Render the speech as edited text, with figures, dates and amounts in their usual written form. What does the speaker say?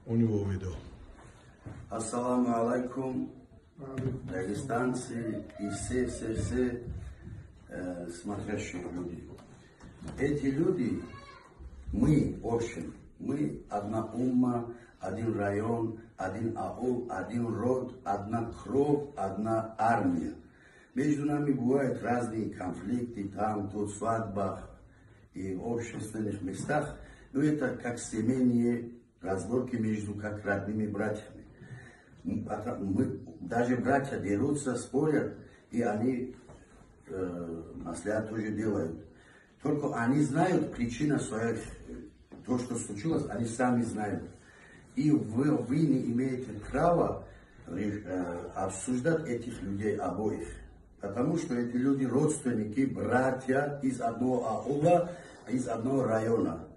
у него увидел. Ассаламу алейкум, дагестанцы и все смотрящие люди. Эти люди, мы, в общем, мы одна умма, один район, один аул, один род, одна кровь, одна армия. Между нами бывают разные конфликты, там, тут, в свадьбах и в общественных местах, но это как семейные разборки между как родными братьями. Даже братья дерутся, спорят, и они маслят тоже делают. Только они знают причину своих, то, что случилось, они сами знают. И вы не имеете права обсуждать этих людей обоих. Потому что эти люди родственники, братья из одного аула, из одного района.